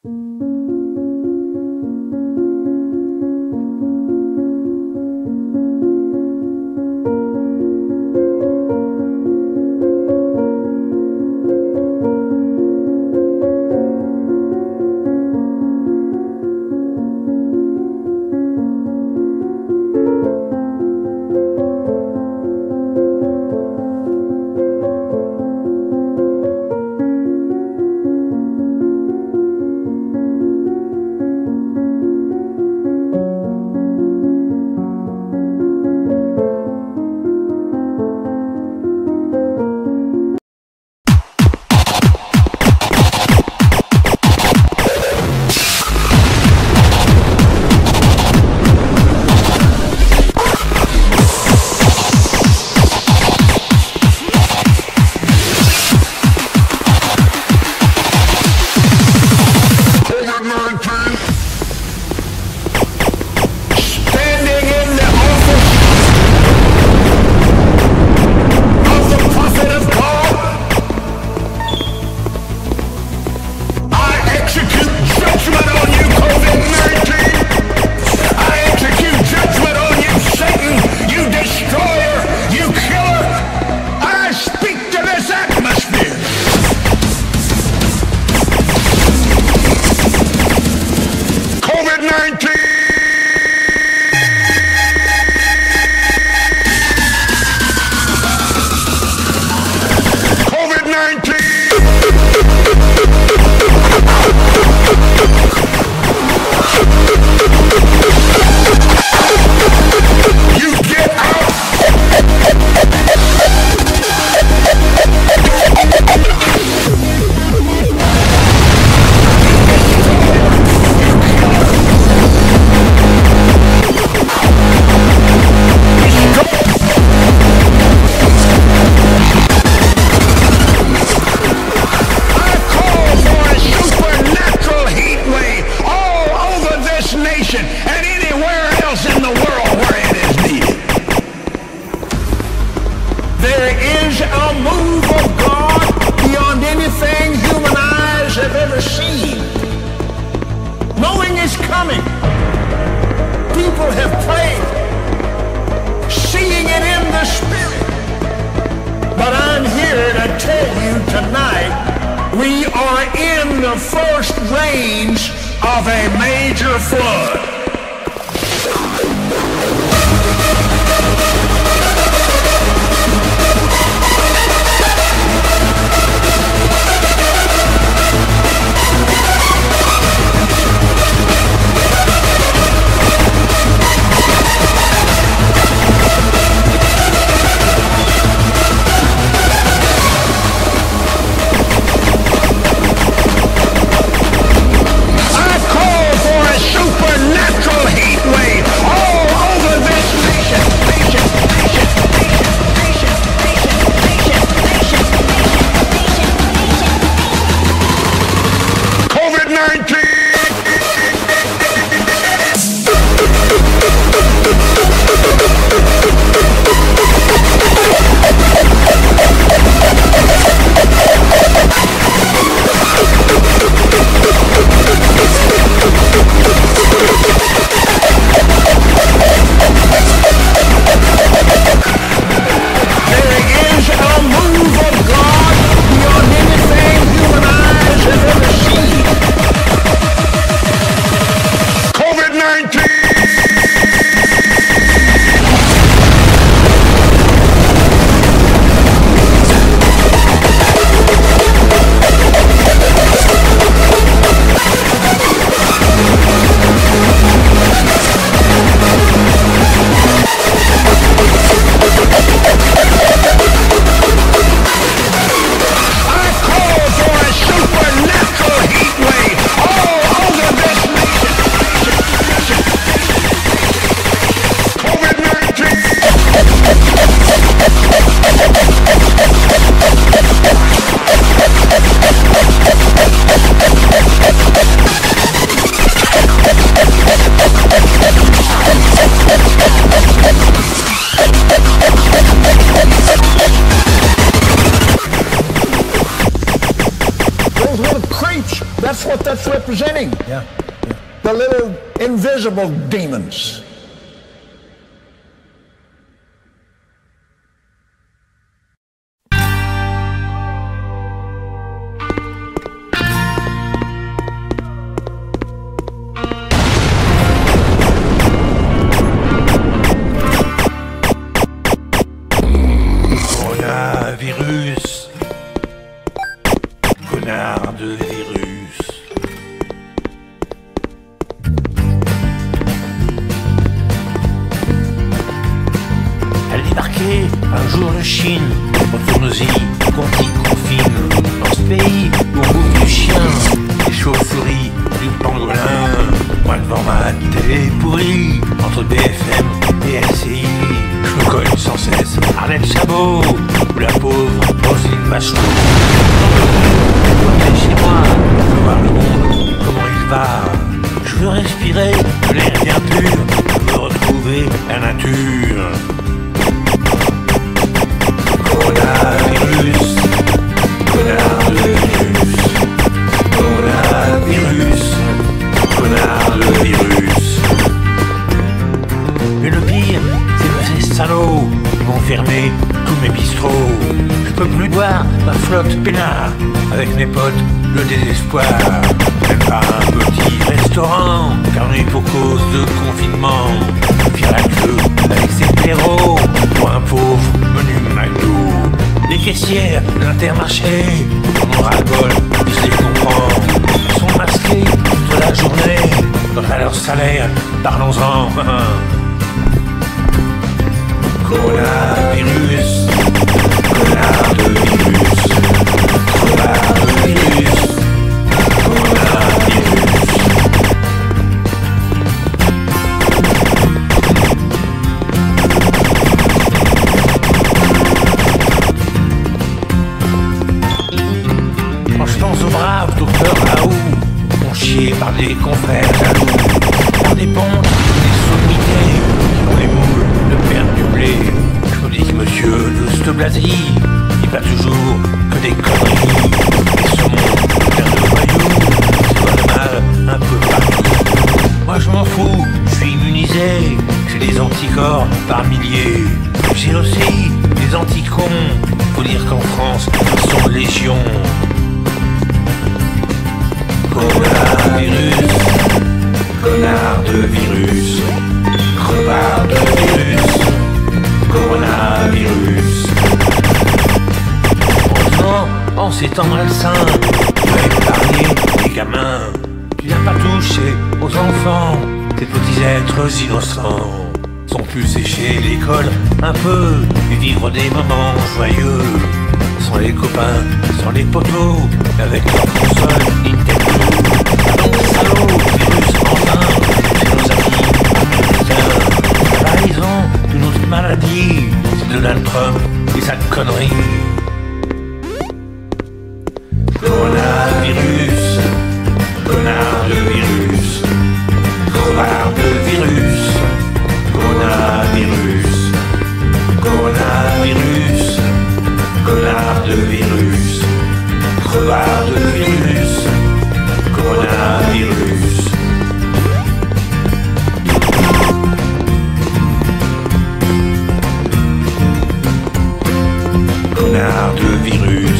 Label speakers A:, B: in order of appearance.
A: Supernatural what that's representing.
B: Yeah.
A: The little invisible demons.
C: Coronavirus. Connard de virus. Elle débarquait un jour de Chine. Retourne-y, qu'on t'y confine. Dans ce pays où on bouffe du chien, des chauves-souris, du pangolin. Moi devant ma télé pourrie, entre BFM et LCI, je me cogne sans cesse Arlette Chabot ou la pauvre Roselyne Bachelot. J'en chez moi, je veux voir le monde, comment il va. Je veux respirer de l'air bien pur, je veux retrouver la nature. Coronavirus, connard de virus. Coronavirus, connard de virus. Mais le pire, c'est que ces salauds, ils vont fermer tous mes bistrots. Je peux plus boire ma flotte peinard avec mes potes, le désespoir. Même pas un petit restaurant, fermé pour cause de confinement. Faire la queue avec ses blaireaux pour un pauvre menu McDo. Les caissières de l'Intermarché, on aura le bol, je les comprends. Ils sont masqués toute la journée, quant à leur salaire, parlons-en. Coronavirus, connard de virus. Coronavirus, coronavirus. Quand je pense au brave docteur Raoult, on chié par des confrères jaloux, on des pontes, des sommités, qui ont les moules de perdre du blé. Je me dis que monsieur de cette blasie, il va toujours que des conneries. Et ce monde plein de voyous, qui voit le mal un peu partout. Moi je m'en fous, je suis immunisé, j'ai des anticorps par milliers. J'ai aussi des anticons, faut dire qu'en France, ils sont légion. Coronavirus, connard de virus. Crevard de virus. Coronavirus. Heureusement, en ces temps malsains, tu vas épargner les gamins. Tu n'as pas touché aux enfants, ces petits êtres innocents. Sont plus sécher l'école un peu et vivre des moments joyeux. Sans les copains, sans les poteaux, avec leur console Nintendo. Donc salaud, virus enfin, c'est nos amis américains. La raison d'une autre maladie, c'est Donald Trump et sa connerie. Coronavirus, connard de virus. Crevard de virus. Coronavirus, coronavirus. Connard de virus, crevard de virus, coronavirus. Connard de virus.